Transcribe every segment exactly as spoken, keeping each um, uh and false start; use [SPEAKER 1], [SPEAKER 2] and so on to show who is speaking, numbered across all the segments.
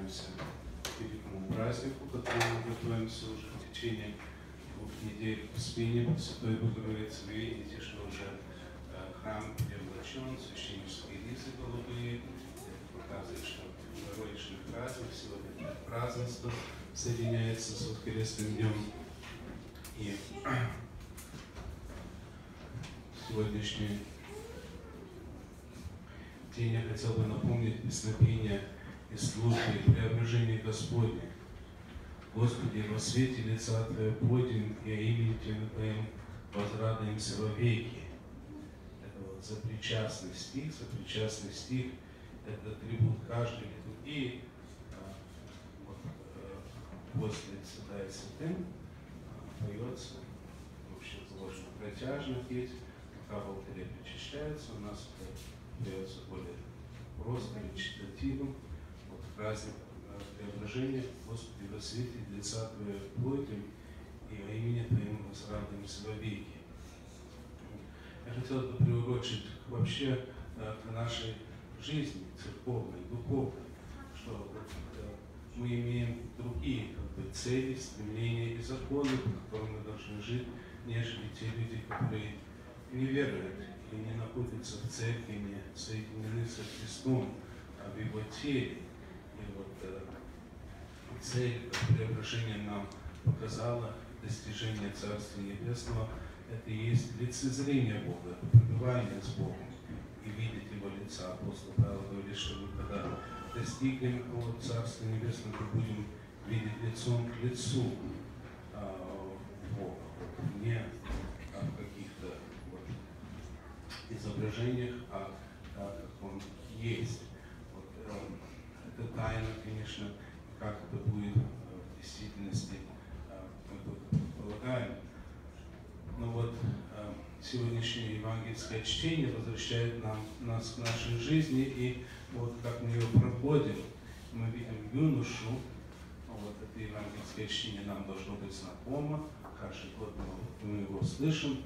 [SPEAKER 1] приближаемся к великому празднику, которому мы готовимся уже в течение двух недель в Спине. Святой Богородицы, вы видите, что уже храм перевоплощен, священнические ризы голубые. Это показывает, что Богородичный праздник сегодня празднество соединяется с воскресным днем. И сегодняшний день я хотел бы напомнить песнопение и службы и преображения Господне. Господи, во свете лица Твоего подним и о имени Твоем возрадуемся во веки. Это вот сопричастный стих, сопричастный стих, это атрибут каждой литургии. Вот, после Святая Святым поется, вообще сложно протяжно петь, пока в алтаре причащается, у нас это поется более просто, речитативом. Вот праздник преображения, Господи, во свете лица Твоего плотим и во имени Твоему возрадуемся во веки. Я хотел бы приурочить вообще к нашей жизни церковной, духовной, что вот, мы имеем другие как бы, цели, стремления и законы, по которым мы должны жить, нежели те люди, которые не веруют и не находятся в церкви, не соединены со Христом, а в Его теле. И вот э, цель преображения нам показала достижение Царства Небесного. Это и есть лицезрение Бога, это пребывание с Богом и видеть Его лица. Апостол Павел говорит, что мы когда достигнем вот, Царства Небесного, мы будем видеть лицом к лицу а, Бога, вот, не а, в каких-то вот, изображениях, а, а как Он есть. Вот, а, это тайна, конечно, как это будет в действительности, а, мы предполагаем. Но вот э, сегодняшнее евангельское чтение возвращает нам, нас к нашей жизни, и вот как мы ее проходим, мы видим юношу, вот это евангельское чтение нам должно быть знакомо, каждый год мы, мы его слышим.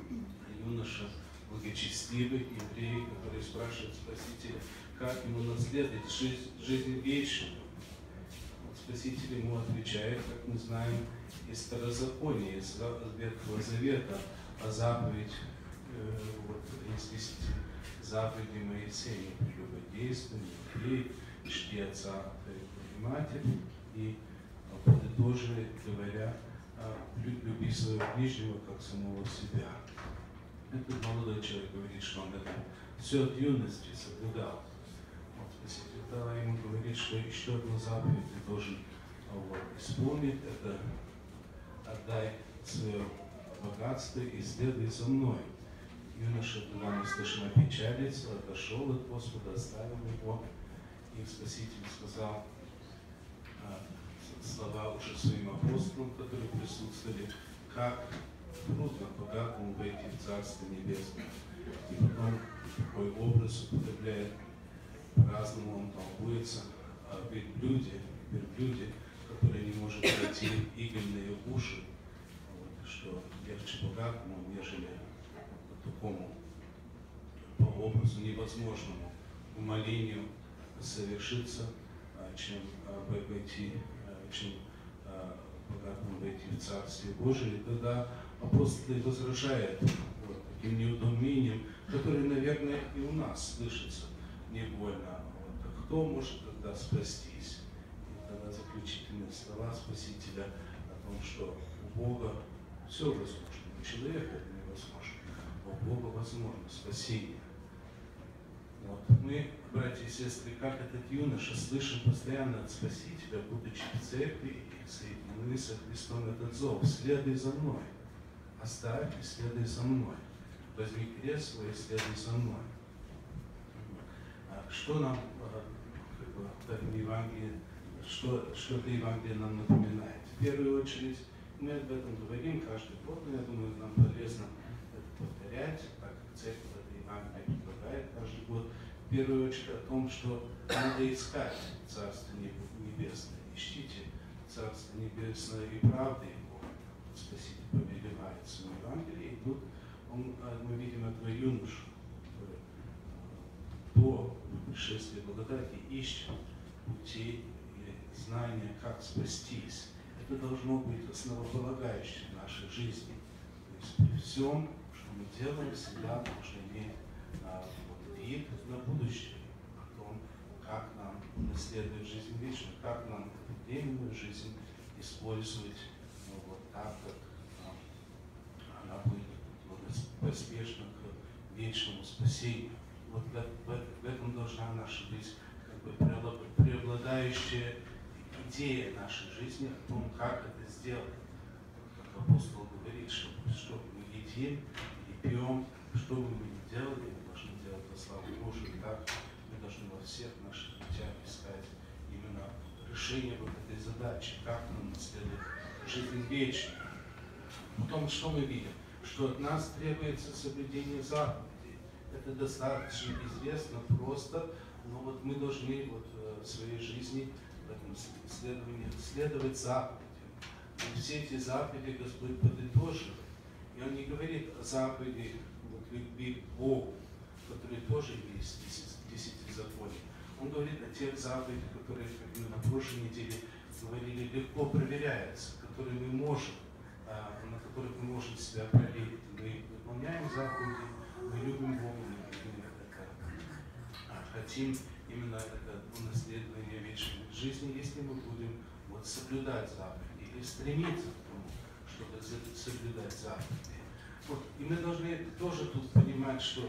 [SPEAKER 1] Юноша благочестивый еврей, который спрашивает Спасителя, как ему наследовать жизнь, жизнь вечную. Спаситель ему отвечает, как мы знаем, из Старозакония, из Ветхого Завета, о заповедь, э, вот, из десяти заповедей Моисея: не прелюбодействуй, не пей, чти отца и матерь, и подытожили, говоря, люби своего ближнего, как самого себя. Этот молодой человек говорит, что он это все от юности соблюдал. Вот, Спаситель тогда ему говорит, что еще одну заповедь ты должен вот, исполнить, это отдай свое богатство и следуй за мной. Юноша тогда, мы слышим, опечалится, отошел от Господа, оставил его, и Спаситель сказал а, слова уже своим апостолам, которые присутствовали, как трудно богатому войти в Царство Небесное. И потом такой образ употребляет, по-разному он толкуется, о верблюде, верблюде, который не может пройти игольные уши, вот, что легче богатому, нежели по такому, по образу невозможному умолению совершиться, чем войти, чем богатому войти в Царствие Божие. И тогда апостолы возражают вот, таким неудумением, которое, наверное, и у нас слышится невольно. Вот, а кто может тогда спастись? И тогда заключительные слова Спасителя о том, что у Бога все возможно, у человека это невозможно, а у Бога возможно спасение. Вот. Мы, братья и сестры, как этот юноша, слышим постоянно от Спасителя, будучи в церкви и соединены со Христом, этот зов: следуй за мной, оставь и следуй за мной, возьми крест свой и следуй за мной. Что нам, как бы, в этом Евангелии, что, что это Евангелие нам напоминает? В первую очередь, мы об этом говорим каждый год, но я думаю, нам полезно это повторять, так как церковь это Евангелие предлагает каждый год. В первую очередь о том, что надо искать Царство Небесное. Ищите Царство Небесное и правды Его. Спаситель повелевает в своем Евангелии. И тут он, мы видим этого юношу, который до пришествия благодати ищет путей знание, как спастись. Это должно быть основополагающее в нашей жизни. То есть при всем, что мы делаем, всегда должны иметь а, вот, вид на будущее, о том, как нам наследовать жизнь вечную, как нам эту временную жизнь использовать ну, вот так, как а, она будет поспешна к вечному спасению. Вот в, в, в этом должна наша быть как бы преобладающая идея нашей жизни о том, как это сделать. Как апостол говорит, что, что мы едим и пьем, что бы мы ни делали, мы должны делать во славу Божию. И так мы должны во всех наших путях искать именно решение вот этой задачи, как нам наследовать жизнь вечную. Потом, что мы видим? Что от нас требуется соблюдение заповедей. Это достаточно известно, просто, но вот мы должны вот в своей жизни в этом следовании следовать заповедям. И все эти заповеди Господь подытоживает. И Он не говорит о заповеди вот, любви к Богу, которые тоже есть в десятизаконии. Он говорит о тех заповедях, которые, как мы на прошлой неделе говорили, легко проверяются, которые мы можем, на которых мы можем себя проверить. Мы выполняем заповеди, мы любим Бога, мы это, хотим именно это унаследование вечной жизни, если мы будем вот, соблюдать заповеди или стремиться к тому, чтобы соблюдать заповеди. Вот, и мы должны тоже тут понимать, что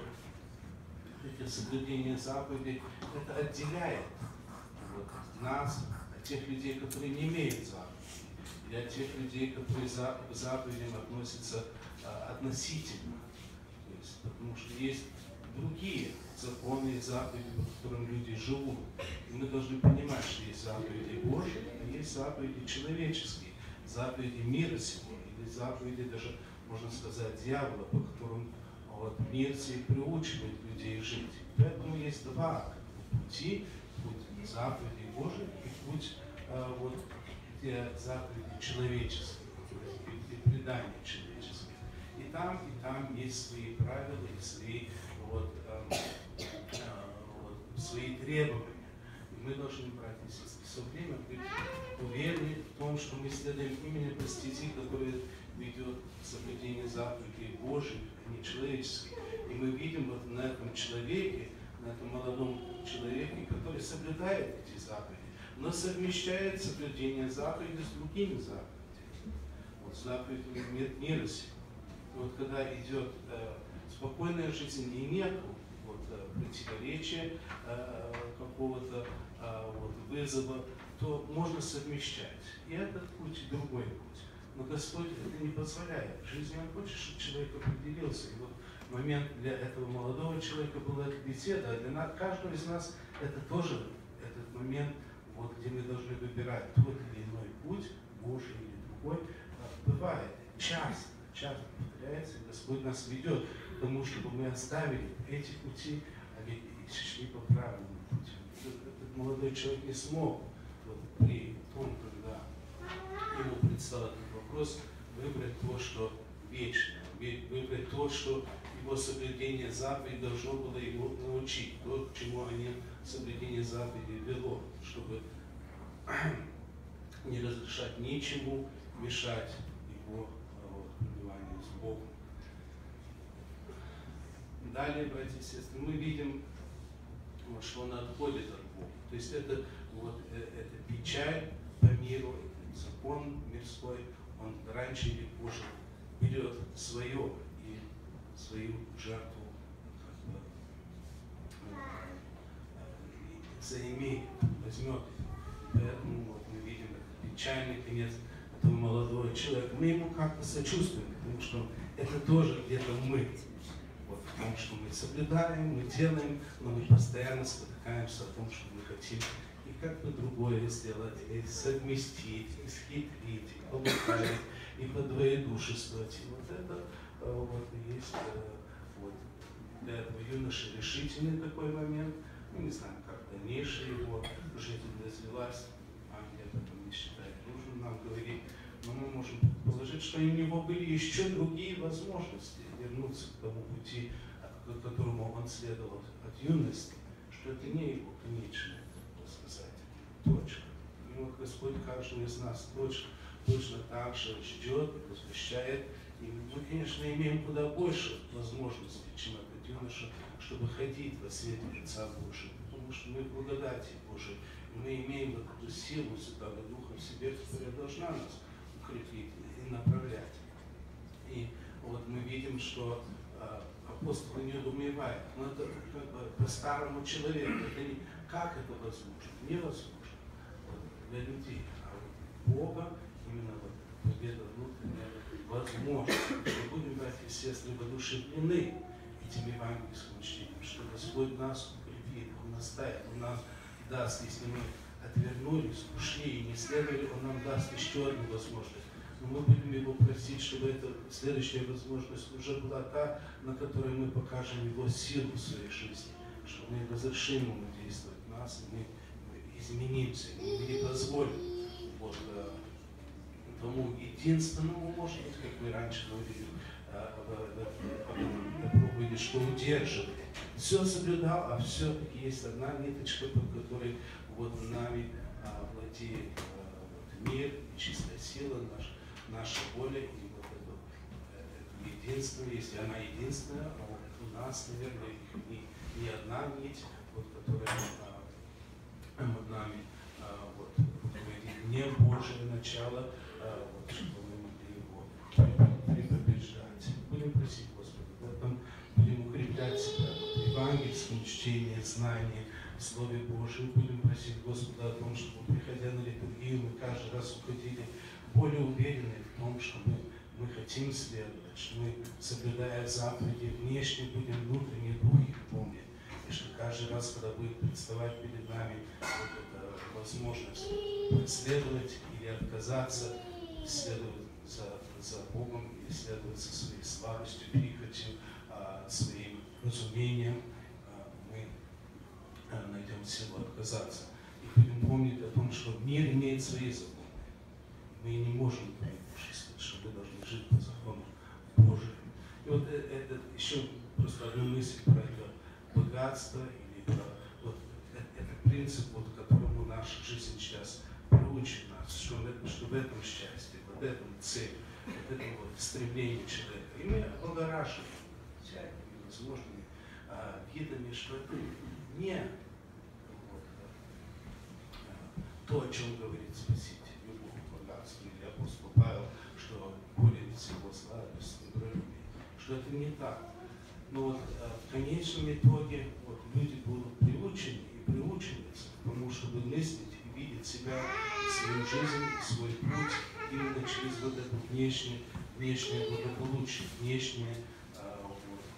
[SPEAKER 1] это соблюдение заповедей это отделяет вот, нас от тех людей, которые не имеют заповедей. И от тех людей, которые к заповедям относятся а, относительно. То есть, потому что есть другие законы и заповеди, по которым люди живут. И мы должны понимать, что есть заповеди Божьи, а есть заповеди человеческие, заповеди мира сего, или заповеди даже, можно сказать, дьявола, по которым вот, мир сей приучивает людей жить. Поэтому есть два пути: путь заповедей Божьих и путь а, вот, заповеди человеческие, и предания человеческие. И там, и там есть свои правила, и свои, вот, э, э, вот, свои требования. И мы должны, братья и сестры, все время быть уверены в том, что мы следуем именно по стези, которая ведет к соблюдению заповедей Божьих, а не человеческих. И мы видим вот на этом человеке, на этом молодом человеке, который соблюдает эти заповеди, но совмещает соблюдение заповедей с другими заповедями. Вот заповедями нет мира сего. Вот когда идет э, спокойная жизнь и нет вот, э, противоречия, э, какого-то э, вот, вызова, то можно совмещать. И этот путь, и другой путь. Но Господь это не позволяет. В жизни Он хочет, чтобы человек определился. И вот момент для этого молодого человека была эта беседа, а для нас, каждого из нас это тоже этот момент, вот, где мы должны выбирать тот или иной путь, Божий или другой. Бывает часто, часто повторяется, и Господь нас ведет к тому, чтобы мы оставили эти пути, а ведь и шли по правильному пути. Этот молодой человек не смог вот, при том, когда ему предстал этот вопрос, выбрать то, что вечное, выбрать то, что его соблюдение заповедей должно было его научить, то, к чему они соблюдение заповедей вело, чтобы не разрешать ничему мешать его вот, пребыванию с Богом. Далее, братья и сестры, мы видим, вот, что он отходит от Бога. То есть это, вот, это печаль по миру, это закон мирской, он раньше или позже берет свое и свою жертву как бы, заимеет, возьмет. Поэтому вот, мы видим этот печальный конец этого молодого человека. Мы ему как-то сочувствуем, потому что это тоже где-то мы. Вот, потому что мы соблюдаем, мы делаем, но мы постоянно спотыкаемся о том, что мы хотим и как-то другое сделать, и совместить, и схитрить, и полукавить, и подвоедушествовать. И вот это вот, есть вот, для этого юноши решительный такой момент. Мы не знаем, как дальнейшая его жизнь развилась, а где-то там не считает нужным нам говорить, но мы можем предположить, что у него были еще другие возможности вернуться к тому пути, к которому он следовал от юности, что это не его конечная, так сказать, точка. И вот Господь каждого из нас точно, точно так же ждет, возвращает. И мы, конечно, имеем куда больше возможностей, чем этот юноша, чтобы ходить во свете лица Божьего. Потому что мы в благодати Божией. Мы имеем вот эту силу Святого Духа в себе, которая должна нас укрепить и направлять. И вот мы видим, что э, апостолы недоумевают. Но это как бы по старому человеку. Это не, как это возможно? Невозможно. Вот, для людей. А вот Бога именно вот победа внутренняя возможно. Мы будем, братья и сестры, воодушевлены этим евангельским чтением, что Господь нас укрепит, Он наставит, Он нам даст, если мы отвернулись, ушли и не следовали, Он нам даст еще одну возможность. Но мы будем Его просить, чтобы эта следующая возможность уже была та, на которой мы покажем Его силу в своей жизни, что мы разрешим Ему действовать в нас, и мы изменимся, и мы не позволим вот, тому единственному, может быть, как мы раньше говорили в проповеди, что удерживает. Все соблюдал, а все-таки есть одна ниточка, под которой вот нами а, владеет а, вот, мир, чистая сила, наш, наша воля, и вот это, это единство, если она единственная, а вот у нас, наверное, их не, не одна нить, вот, которая а, над нами а, вот, руководит не Божие начало, а, вот, чтобы мы могли его препобеждать. Будем просить Господа в этом, будем укреплять себя в евангельском чтении, знании, в Слове Божьем. Будем просить Господа о том, чтобы, приходя на литургию, мы каждый раз уходили более уверенные в том, что мы, мы хотим следовать, что мы, соблюдая заповеди, внешне будем внутренне духи помнить. И что каждый раз, когда будет представать перед нами вот эта возможность следовать или отказаться, следовать за, за Богом, или следовать за своей слабостью, прихотью, а, своим разумением, а, мы а, найдем силу отказаться. И будем помнить о том, что мир имеет свои законы. Мы не можем превысить, что мы должны жить по закону Божьим. И вот это еще просто одну мысль про это богатство, или про вот этот принцип, вот, которому наша жизнь сейчас приучит нас, что, что в этом счастье, вот в этом цель, вот это вот стремление человека. И мы облагораживаем всякими возможными а, видами, что это не вот, а, то, о чем говорит Спаситель, любовь, богатство, или апостол Павел, что более всего сладость, добролюбие, что это не так. Но вот а, в конечном итоге вот, люди будут приучены и приучиваются к тому, чтобы мыслить и видеть себя, свою жизнь, свой путь именно через вот это внешнее, внешнее благополучие, внешнее а, вот,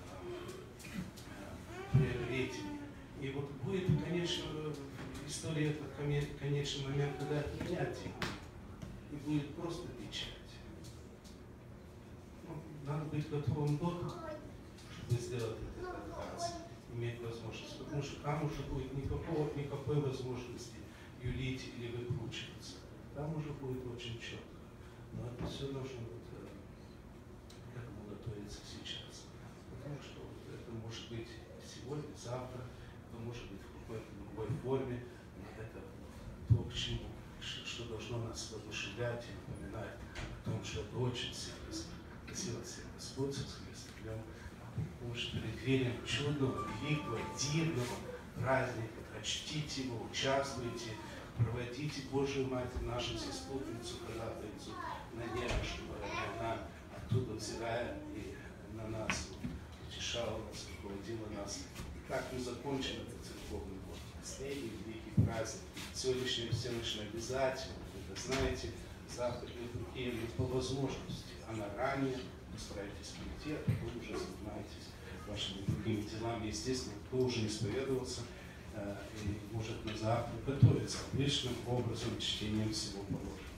[SPEAKER 1] а, приобретение. И вот будет, конечно, история, это конечный момент, когда отменять его, и будет просто печать. Ну, надо быть готовым до того, чтобы сделать этот отказ, иметь возможность, потому что там уже будет никакого, никакой возможности юлить или выкручиваться. Там уже будет очень четко. Но это все нужно вот, к этому готовиться сейчас. Потому что вот, это может быть сегодня, завтра, это может быть в какой-то другой форме. Но это то, к чему, что должно нас воодушевлять и напоминать о том, что это очень сильно сила всех Господь со своим стеклом. Потому что перед преддверием чудного, великого, дивного праздника, чтите его, участвуйте, проводите Божию Матерь, нашу заступницу, ходатайцу на небо, чтобы она оттуда взирая и на нас утешала нас, руководила нас. И так мы закончим этот церковный год. Последний великий праздник. Сегодняшний Всевышний обязательно, вы это знаете, завтра литургия по возможности, она ранее. Постарайтесь прийти, а вы уже занимаетесь вашими другими делами. Естественно, кто уже исповедовался э, и может на завтра готовиться обычным образом чтением всего положения.